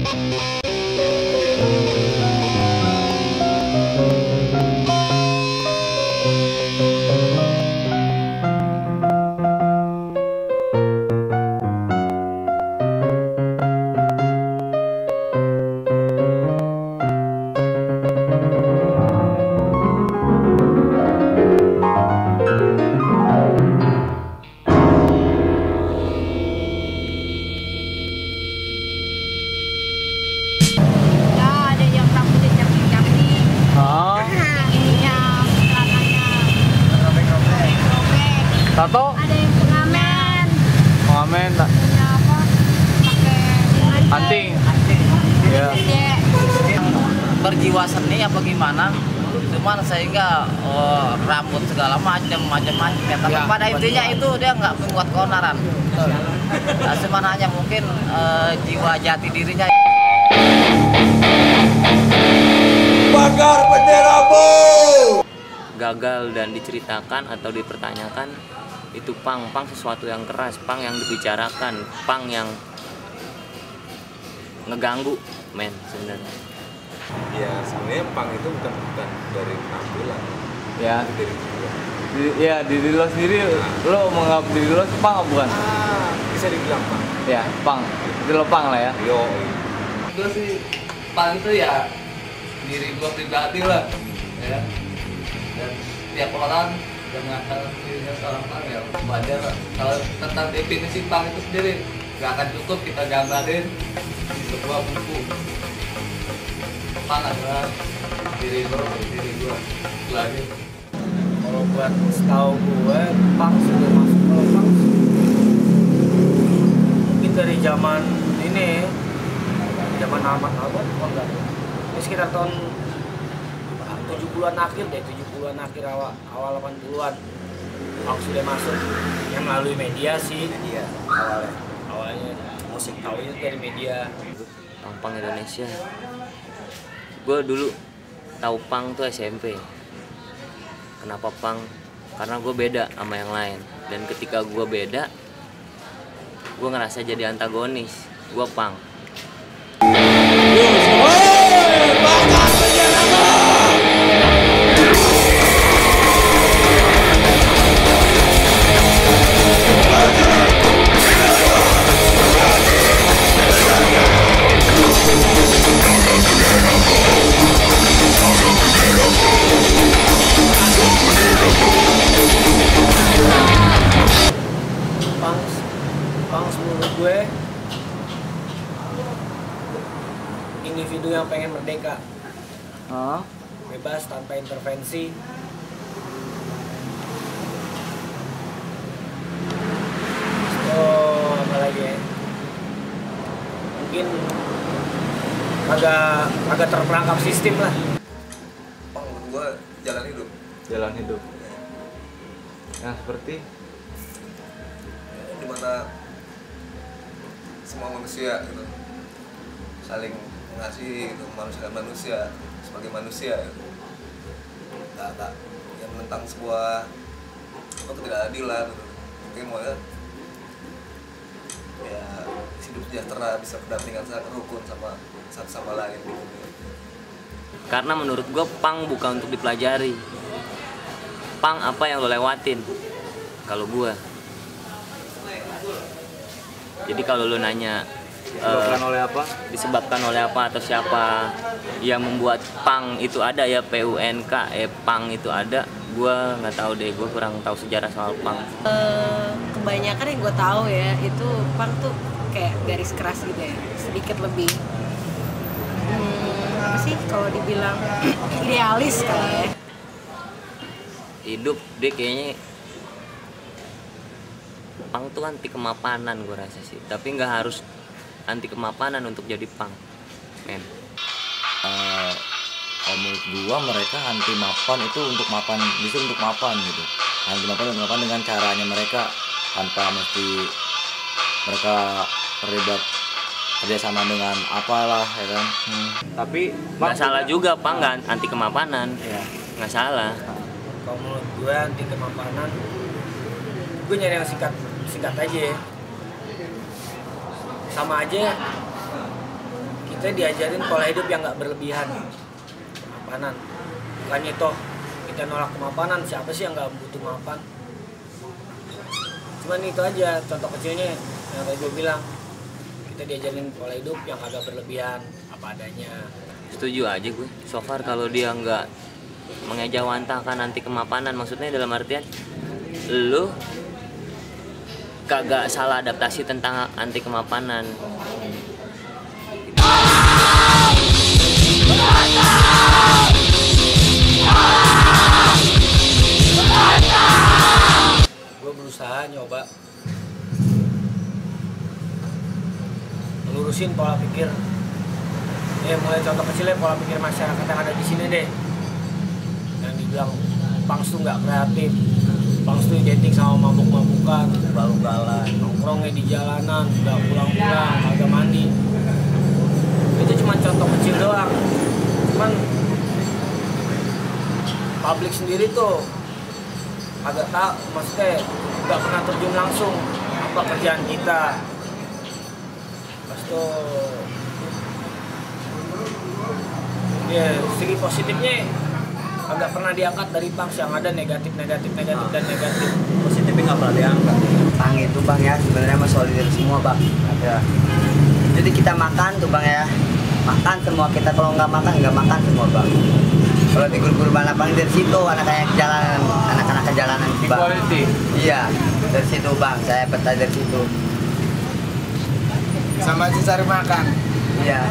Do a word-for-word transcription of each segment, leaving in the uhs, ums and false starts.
Tato? Ada yang pengamen. Pengamen tak? Punya apa? Pakai Anting. Iya. Berjiwa seni apa gimana? Cuman sehingga oh, rambut segala macam macam-macam ya. Tapi Ya, pada intinya itu dia nggak membuat keonaran. Nah, cuman hanya mungkin eh, jiwa jati dirinya. Bakar bendera bu. Gagal dan diceritakan atau dipertanyakan itu pang, pang sesuatu yang keras, pang yang dibicarakan, pang yang ngeganggu men sebenarnya. Ya sebenarnya pang itu bukan bukan dari penampilan, Ya. itu dari jiwa. Di, ya diri lo sendiri, lo menganggap diri lo pang apa bukan? Ah, bisa dibilang pang. Ya, pang. Itu lo pang lah ya. Yo. Gue sih pang itu ya diri gue pribadi lah, ya. Dan tiap orang dengan dirinya seorang pang ya wajar lah. Kalau tentang definisi pang itu sendiri gak akan cukup kita gambarin di sebuah buku. Pang adalah diri lo, diri gue, itu aja. Kalau buat setahu gue, pang sudah masuk kalau pang mungkin dari zaman ini, zaman Ahmad Albert, oh enggak, ini sekitar tahun tujuh puluhan akhir deh, tujuh puluhan akhir awal awal delapan puluhan, pang sudah masuk, yang melalui media sih, media awalnya, awalnya musik tahu itu dari media. Pang-pang Indonesia. Gue dulu tahu pang tuh S M P. Kenapa pang? Karena gue beda sama yang lain. Dan ketika gue beda, gue ngerasa jadi antagonis. Gue pang. Pang, pang menurut gue individu yang pengen merdeka, Hah? bebas tanpa intervensi. Oh, apa lagi ya? Mungkin agak agak terperangkap sistem lah. Pang menurut gua jalan hidup. Jalan hidup. Yang seperti Dimana semua manusia gitu saling mengasihi gitu, manusia dan manusia sebagai manusia gitu. Gak, gak yang tentang sebuah apa ketidakadilan gitu. Mungkin mau ya ya hidup sejahtera, bisa berdampingan sangat rukun sama satu sama lain gitu. Karena menurut gue pang bukan untuk dipelajari. Pang apa yang lo lewatin? Kalau gue. Jadi kalau lo nanya disebabkan eh, oleh apa? disebabkan oleh apa atau siapa yang membuat pang itu ada ya, P U N K, eh pang itu ada, gue nggak tahu deh, gue kurang tahu sejarah soal pang. Eh, kebanyakan yang gue tahu ya itu pang tuh kayak garis keras gitu ya, sedikit lebih hmm, apa sih kalau dibilang idealis kali ya. Hidup dia kayaknya pang tuh anti kemapanan gue rasa sih, tapi nggak harus anti kemapanan untuk jadi pang, men. Uh, kalau menurut gua mereka anti mapan itu untuk mapan, justru untuk mapan gitu. Anti mapan untuk mapan dengan caranya mereka, tanpa mesti mereka terlibat kerjasama dengan apalah ya kan. Hmm. Tapi Nggak salah juga pang, nggak anti kemapanan, ya. nggak salah. Kalau menurut gue anti kemapanan, gue nyari yang singkat singkat aja ya. Sama aja kita kita diajarin pola hidup yang nggak berlebihan, kemapanan. Bukannya toh kita nolak kemapanan, siapa sih yang nggak butuh mapan? Cuman itu aja contoh kecilnya yang tadi gue bilang, kita diajarin pola hidup yang agak berlebihan, apa adanya. Setuju aja gue. So far kalau dia nggak mengejawantahkan anti kemapanan, maksudnya dalam artian lu kagak salah adaptasi tentang anti kemapanan. Gue berusaha nyoba melurusin pola pikir. Ya mulai contoh kecilnya pola pikir masyarakat yang ada di sini deh. Yang dibilang Pangs tuh nggak kreatif, Pangs tuh identik sama mabuk-mabukan, ugal-ugalan, nongkrongnya di jalanan, nggak pulang-pulang, kagak mandi. Itu cuma contoh kecil doang. Cuman publik sendiri tuh agak tak, maksudnya nggak pernah terjun langsung apa kerjaan kita. Pas tuh ya segi positifnya agak pernah diangkat dari Pangs, yang ada negatif negatif negatif dan negatif. Positifnya nggak pernah diangkat. Bang itu bang ya sebenarnya mah solidar semua bang. Ya. Jadi kita makan tuh bang ya, makan semua kita, kalau nggak makan nggak makan semua bang. Kalau di guru-guru balapang dari situ anak-anak jalanan, anak-anak ke jalanan bang. Equality. Iya dari situ bang, saya peta dari situ. Sama aja cari makan. Iya.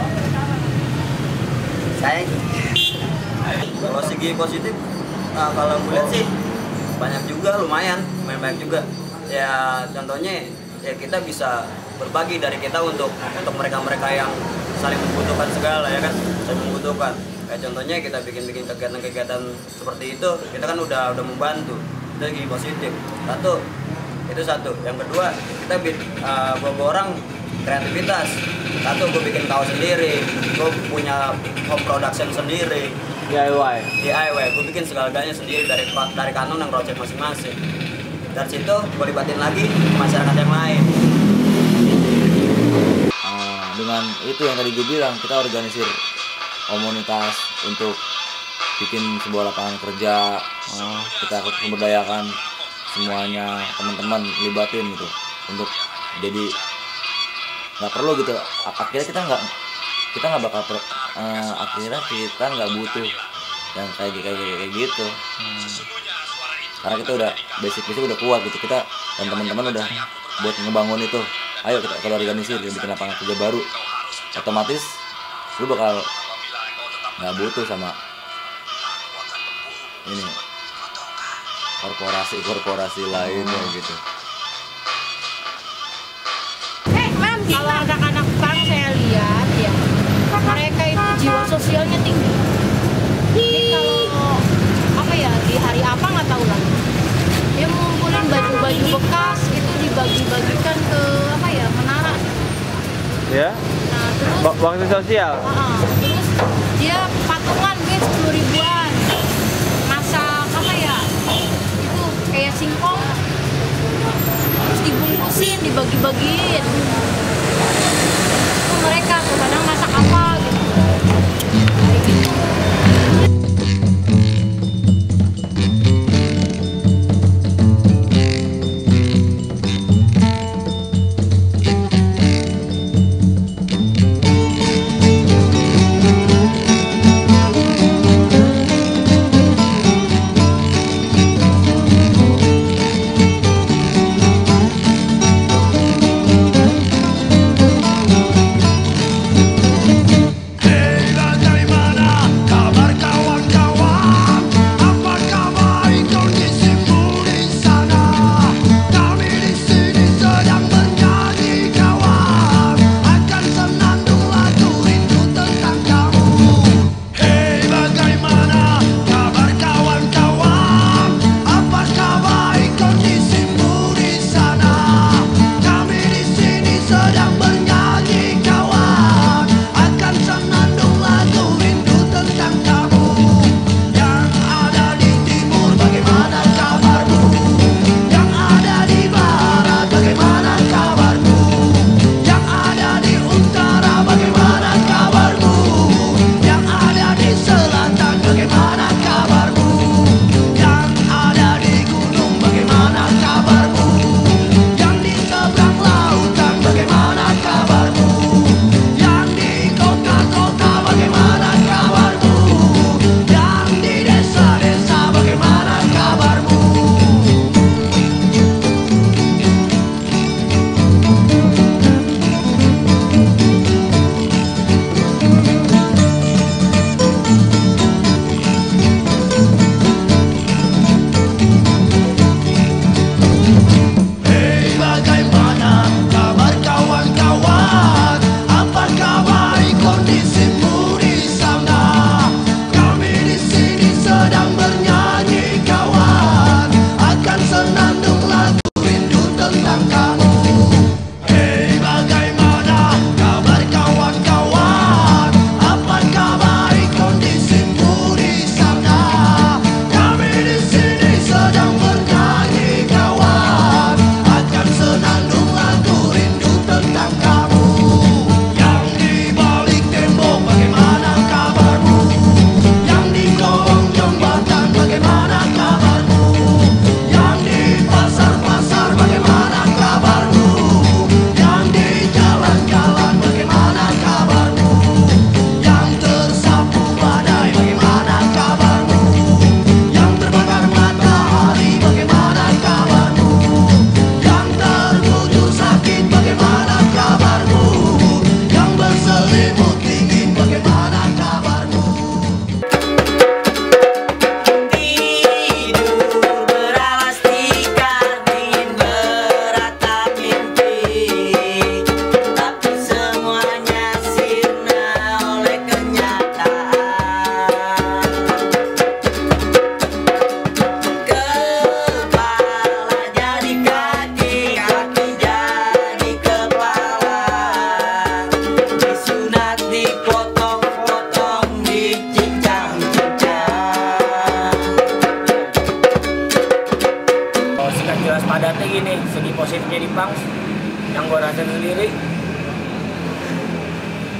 Saya kalau segi positif, nah kalau gue lihat sih banyak juga, lumayan, lumayan banyak juga. Ya contohnya ya kita bisa berbagi dari kita untuk untuk mereka-mereka yang saling membutuhkan segala ya kan, saling membutuhkan. Kayak contohnya kita bikin-bikin kegiatan-kegiatan seperti itu, kita kan udah udah membantu. Itu segi positif. Satu, itu satu. Yang kedua, kita uh, gue orang kreativitas. Satu, gue bikin kaos sendiri, gue punya home production sendiri. D I Y. D I Y, gue bikin segala-galanya sendiri dari dari kanon dan project masing-masing. Dari situ gue libatin lagi ke masyarakat yang lain. Uh, dengan itu yang tadi gue bilang, kita organisir komunitas untuk bikin sebuah lapangan kerja. Uh, kita memberdayakan semuanya, teman-teman libatin gitu untuk jadi nggak perlu gitu. Akhirnya kita nggak kita nggak bakal per, uh, akhirnya kita nggak butuh yang kayak kayak kayak gitu. Hmm. Karena kita udah basic basic udah kuat gitu, kita dan teman-teman udah buat ngebangun itu. Ayo kita kalau organisir bikin lapangan kerja baru, otomatis lu bakal nggak butuh sama ini korporasi korporasi lainnya gitu. Kalau anak-anak Pang saya lihat ya, mereka itu jiwa sosialnya tinggi. Jadi kalau apa ya, di hari apa nggak tahu lah, dia ngumpulin baju-baju bekas itu dibagi-bagikan ke apa ya, menara. Ya. Nah terus bakti sosial. Uh, terus dia patungan mungkin sepuluh ribuan, masak apa ya, itu kayak singkong, terus dibungkusin, dibagi-bagiin. Itu mereka kadang masak apa gitu. Kayak gitu.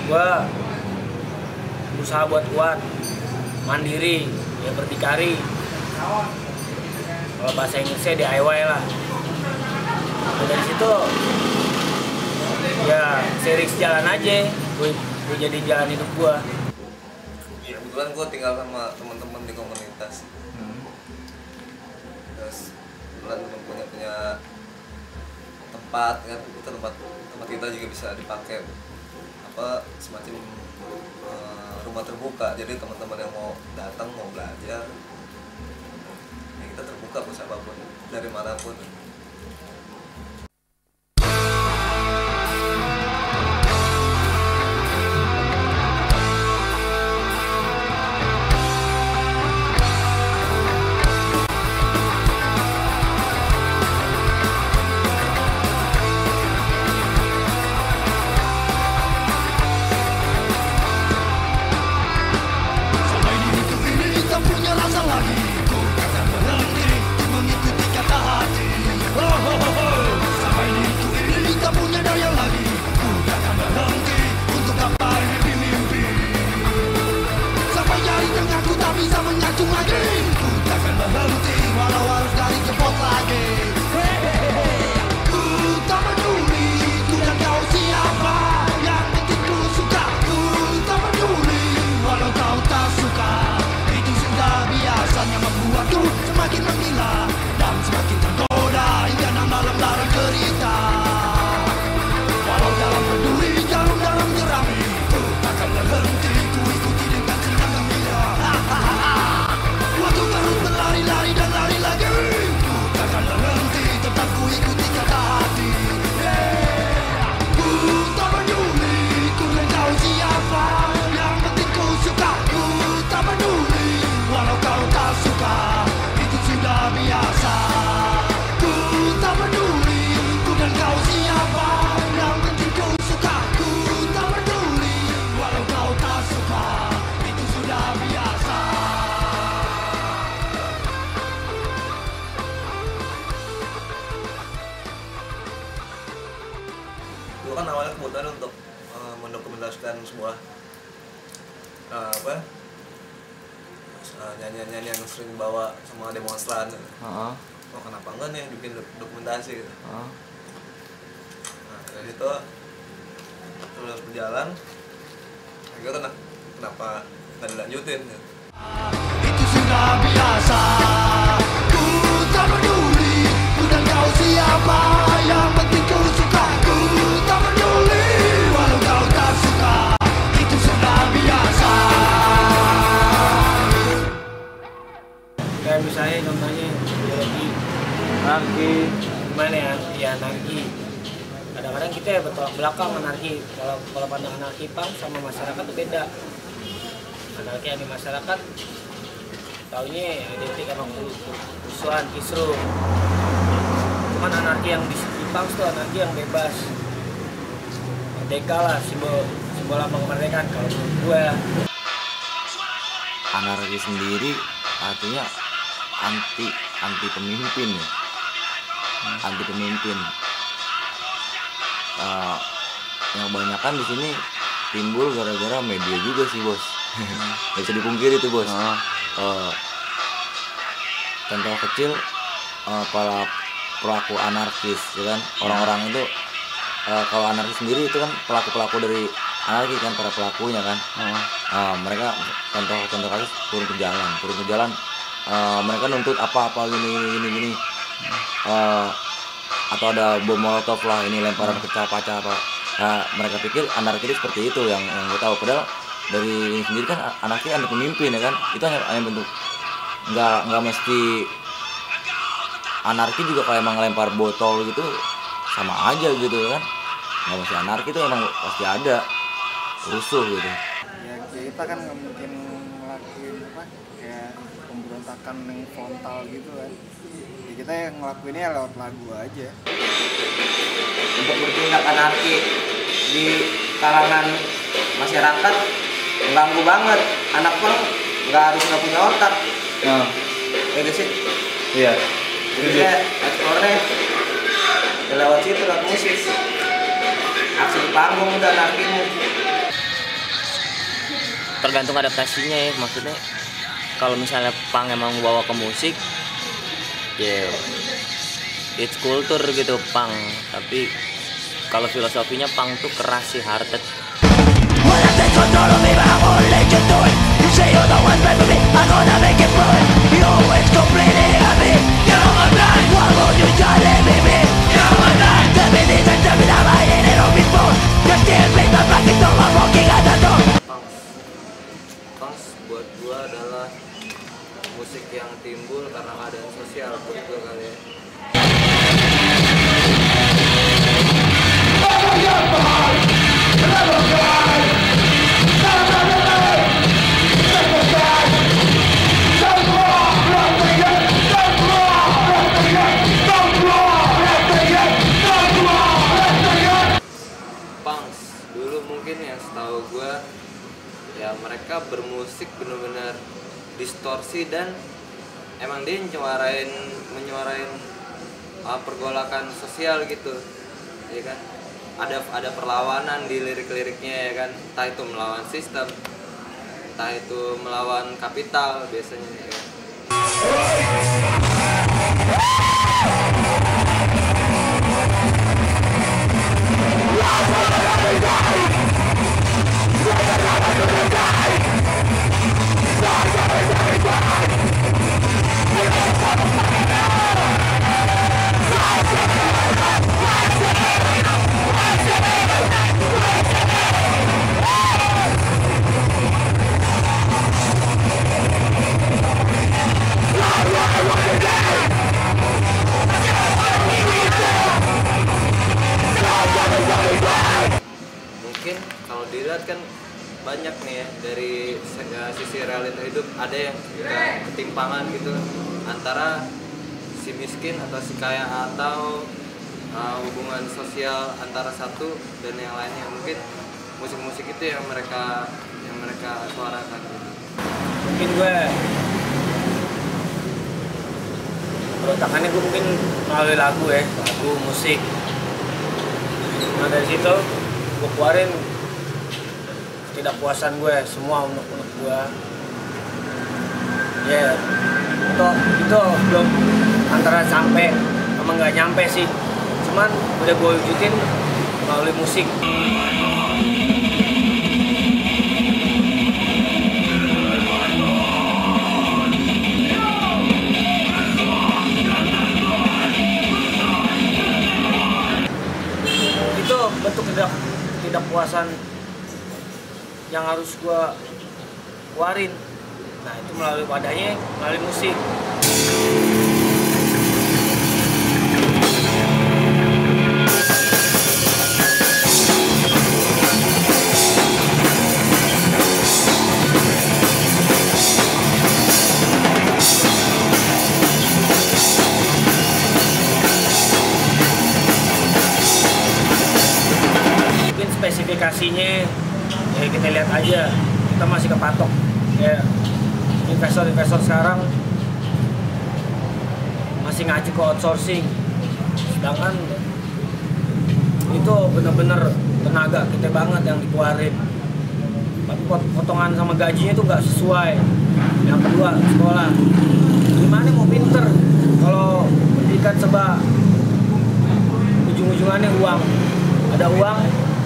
gue berusaha buat kuat, mandiri, ya berdikari. Kalau bahasa Inggrisnya D I Y lah. Nah, dari situ ya seiring jalan aja, gue, gue jadi jalan hidup gue. Ya kebetulan gue tinggal sama teman-teman di komunitas. Hmm. Terus kebetulan teman punya punya tempat kan, itu tempat tempat kita juga bisa dipakai apa semacam uh, rumah terbuka. Jadi teman-teman yang mau datang mau belajar, ya kita terbuka buat siapapun dari manapun. Gue kan awalnya kebutuhan untuk uh, mendokumentasikan sebuah uh, apa uh, nyanyian-nyanyian yang sering dibawa sama demonstran. Uh-huh. Oh kenapa enggak nih bikin dokumentasi gitu. Uh-huh. Nah dari situ terus berjalan, akhirnya kenapa, kenapa nggak dilanjutin gitu. Itu sudah biasa, ku tak peduli, ku dan kau siapa, yang penting ku suka, ku tak peduli, walau kau tak suka, itu sudah biasa. Kayak misalnya contohnya ideologi Anarki. gimana ya, ya anarki. Kadang-kadang kita ya bertolak belakang anarki. Kalau kalau pandang anarki pang sama masyarakat itu beda. Anarki yang di masyarakat taunya identik sama kerusuhan, kisruh. Cuman anarki yang di Jepang itu anarki yang bebas, merdeka lah, simbol simbol lambang kemerdekaan kalau menurut gue. Anarki sendiri artinya anti anti pemimpin ya, anti pemimpin. Uh, yang kebanyakan di sini timbul gara-gara media juga sih bos. Nggak bisa dipungkiri tuh bos. Uh. Uh, contoh kecil uh, para pelaku anarkis, ya kan, orang-orang itu uh, kalau anarkis sendiri itu kan pelaku-pelaku dari anarki kan, para pelakunya kan. Uh. Uh, mereka contoh contoh kasus turun ke jalan, turun ke jalan, uh, mereka nuntut apa-apa gini gini gini. Uh, atau ada bom molotov lah, ini lemparan pecah-pecah apa. Nah, mereka pikir anarki itu seperti itu yang yang gue tahu. Padahal dari ini sendiri kan anarki ada pemimpin ya kan. Itu hanya, hanya bentuk, nggak nggak mesti anarki juga kayak emang lempar botol gitu sama aja gitu kan. Nggak mesti anarki itu emang pasti ada rusuh gitu. Ya kita kan nggak mungkin ngelakuin apa kayak pemberontakan yang frontal gitu kan. Kita yang ngelakuinnya lewat lagu aja. Untuk bertindak anarki di kalangan masyarakat mengganggu banget. Anak pun nggak harus nggak punya otak. Nah. Ya gak sih? Iya. Jadi saya eksplornya lewat situ, lewat musik. Aksi di panggung udah anarkinya. tergantung adaptasinya ya, maksudnya kalau misalnya punk emang bawa ke musik ya yeah, it's culture gitu punk, tapi kalau filosofinya punk tuh keras sih, hearted. Punks buat gua adalah musik yang timbul karena keadaan sosial buat gua kali ya. Punks dulu mungkin yang setahu gua ya mereka bermusik benar-benar distorsi dan emang dia menyuarain menyuarain uh, pergolakan sosial gitu, ya kan? Ada ada perlawanan di lirik-liriknya ya kan, entah itu melawan sistem, entah itu melawan kapital biasanya ya kan? Mungkin kalau dilihat kan banyak nih ya dari sisi realita hidup, ada yang ketimpangan gitu antara si miskin atau si kaya, atau uh, hubungan sosial antara satu dan yang lainnya. Mungkin musik-musik itu yang mereka yang mereka suarakan. Mungkin gue berontakannya gue mungkin melalui lagu ya, lagu musik. Nah dari situ gue keluarin ketidakpuasan gue, semua unek-unek gue. Ya, yeah. itu itu belum antara sampai sama nggak nyampe sih. Cuman udah gue wujudin melalui musik. Itu bentuk tidak ketidakpuasan yang harus gue keluarin. Nah itu melalui wadahnya, melalui musik. Mungkin spesifikasinya ya kita lihat aja, kita masih kepatok ya, investor-investor sekarang masih ngacu ke outsourcing, sedangkan itu bener-bener tenaga kita banget yang dikeluarin, tapi potongan sama gajinya itu nggak sesuai. Yang kedua, sekolah, gimana mau pinter kalau pendidikan seba ujung-ujungannya uang, ada uang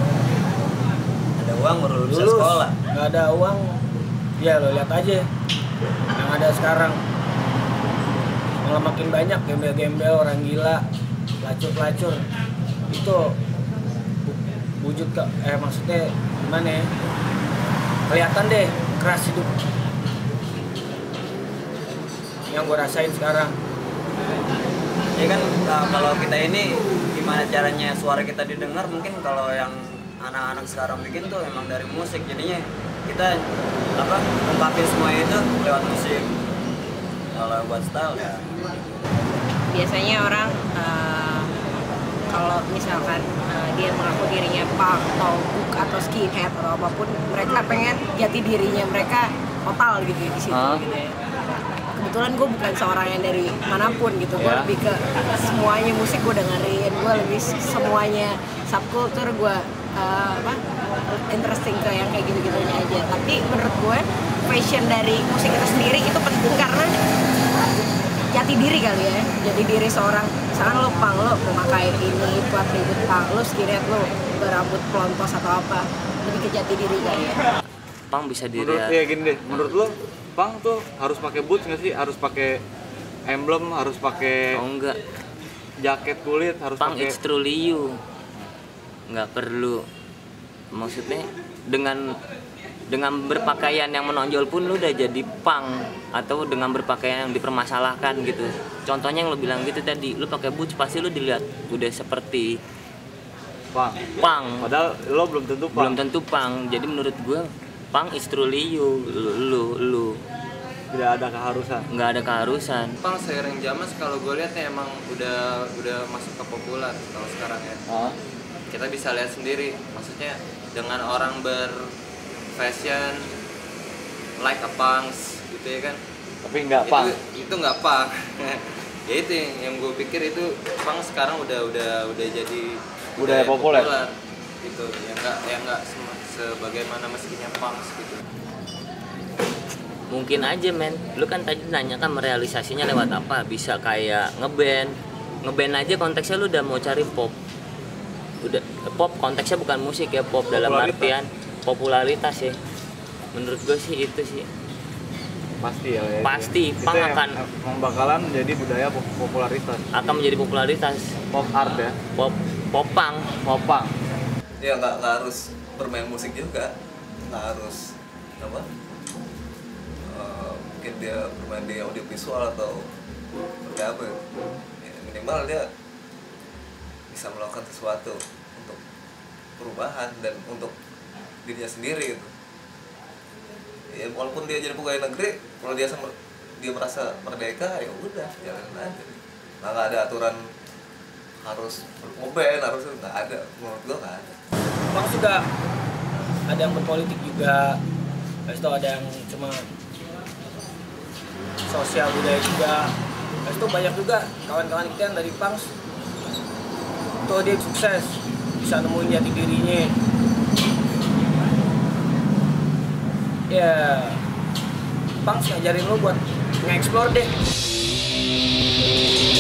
uang baru lulus sekolah, nggak ada uang ya lo lihat aja yang ada sekarang, malah makin banyak gembel-gembel, orang gila, pelacur-pelacur. Itu wujud ke eh maksudnya gimana ya, kelihatan deh keras hidup yang gue rasain sekarang. Ya kan nah, kalau kita ini gimana caranya suara kita didengar, mungkin kalau yang anak-anak sekarang bikin tuh emang dari musik, jadinya kita apa ungkapin semua itu lewat musik. Kalau buat style ya biasanya orang uh, kalau misalkan uh, dia mengaku dirinya punk atau punk atau skinhead atau apapun, mereka pengen jati dirinya mereka total gitu di situ huh? gitu ya. Kebetulan gue bukan seorang yang dari manapun gitu, gue yeah. lebih ke semuanya musik gue dengerin, gue lebih semuanya subkultur gue Uh, apa interesting ke yang kayak gitu-gitunya aja. Tapi menurut gue fashion dari musik itu sendiri itu penting karena jati diri kali ya. Jadi diri seorang, misalkan lo pang, lo memakai ini itu atribut pang, lo skinhead, lo berambut pelontos atau apa, lebih ke jati diri kali ya. Pang bisa diri Menurut ya gini deh, menurut lo pang tuh harus pakai boots nggak sih? Harus pakai emblem, harus pakai oh enggak, jaket kulit, harus pang pakai it's truly you, nggak perlu. Maksudnya dengan dengan berpakaian yang menonjol pun lu udah jadi pang, atau dengan berpakaian yang dipermasalahkan gitu. Contohnya yang lu bilang gitu tadi, lu pakai boots pasti lu dilihat udah seperti pang. Pang. Padahal lo belum tentu pang. Belum tentu pang. Jadi menurut gue pang is truly you, lu lu. lu. Tidak ada keharusan. Nggak ada keharusan. Pang seiring zaman kalau gue lihat ya emang udah udah masuk ke populer kalau sekarang ya. Ah. Kita bisa lihat sendiri, maksudnya dengan orang ber fashion like a punks gitu ya kan, tapi nggak pang, itu itu nggak pang. Ya itu yang, yang gue pikir itu pang sekarang udah udah udah jadi budaya populer. populer gitu, yang nggak yang nggak sebagaimana mestinya punks gitu. Mungkin aja men, lu kan tadi nanya kan merealisasinya lewat apa, bisa kayak ngeband ngeband aja konteksnya lu udah mau cari pop, udah pop konteksnya bukan musik ya, pop dalam artian popularitas ya. Menurut gue sih itu sih pasti ya, ya pasti itu pang yang, akan yang bakalan menjadi budaya popularitas, akan menjadi popularitas pop art ya, pop popang popang ya. Nggak nggak harus bermain musik juga, nggak harus apa uh, mungkin dia bermain di audiovisual atau seperti apa ya, minimal dia bisa melakukan sesuatu untuk perubahan dan untuk dirinya sendiri gitu. Ya walaupun dia jadi pegawai negeri, kalau dia sama, dia merasa merdeka ya udah jalanin aja. Nah, nggak ada aturan harus ngeband, harus nggak ada, menurut gua nggak ada. Bang juga ada yang berpolitik juga, habis itu ada yang cuma sosial budaya juga, habis itu banyak juga kawan-kawan kita yang dari Punks tuh dia sukses bisa nemuin jati dirinya. Ya Punks ngajarin lo buat nge-explore deh.